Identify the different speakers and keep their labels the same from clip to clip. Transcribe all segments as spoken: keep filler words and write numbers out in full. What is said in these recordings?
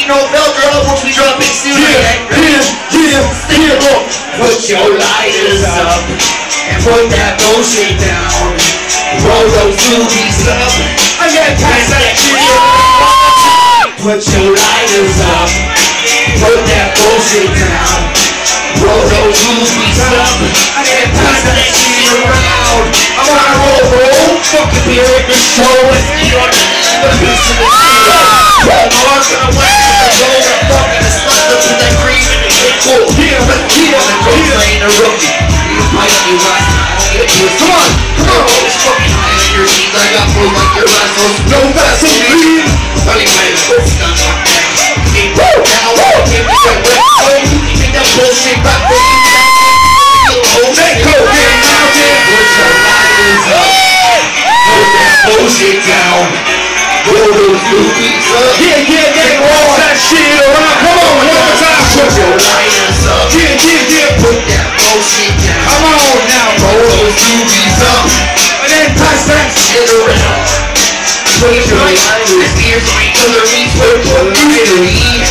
Speaker 1: ain't no bell drop, which we dropping soon.
Speaker 2: Yeah, yeah, yeah, yeah.
Speaker 1: Put your lighters up and put that bullshit down. Roll those doobies up. I got past that shit. Put your lighters up. Put that bullshit down. Roll those doobies up. I got past that shit around. I'm on a roll, bro. Fucking beer in the show. Let's eat on the piece of the shit. I'm gonna wax with the roll. I'm fucking the stuff up with that cream and the shit. Cool. Yeah, let's keep on the road. Playing the rookie. You might be right. Come on, come on. All this fucking high in your jeans. I got full like your assholes. No Vaseline. Anyway, let's done on that. Now, give me that wet coat. You think that bullshit back there? That coat getting out there. Put your lighters up. Put that bullshit down. Roll those doobies up. Yeah, yeah, yeah. Roll that shit around. Come on, one more time. Put your lighters up. Yeah, yeah, yeah. Put that bullshit down. Come on now. Roll those doobies up. And then pass that shit around. Put your lighters. This beer's my color. Means put your lighters.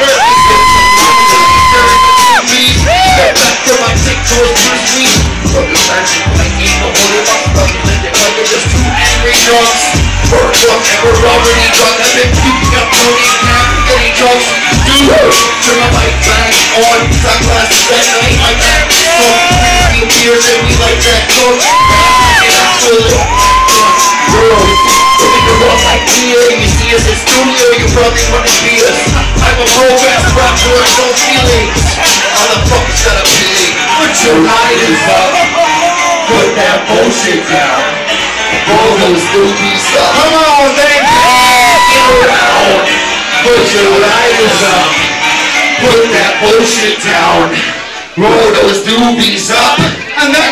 Speaker 1: Step back to my tick towards my street. From the magic like ain't no holding my fucking leg. Like it's just two angry drunks. We're drunk and we're already drunk. I've been keeping up loading cap, getting drunk. Dude, turn my mic back on. Sunglasses that night like that. So we beers and we like that coke. And I'm feeling girl, looking to rock like Tia. You see us in studio, you probably wanna beat us. I'm a pro-ass rapper, I don't feelings. How the fuck is that appealing? Put your lighters up. Put that bullshit down. Roll those doobies up. Come on, then. Get around. Put your lighters up. Put that bullshit down. Roll those doobies up. And then.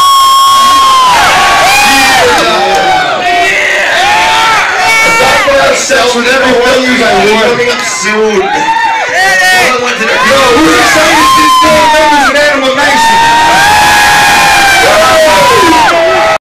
Speaker 1: Ourselves with every one of you guys coming up soon. Yo, who's excited?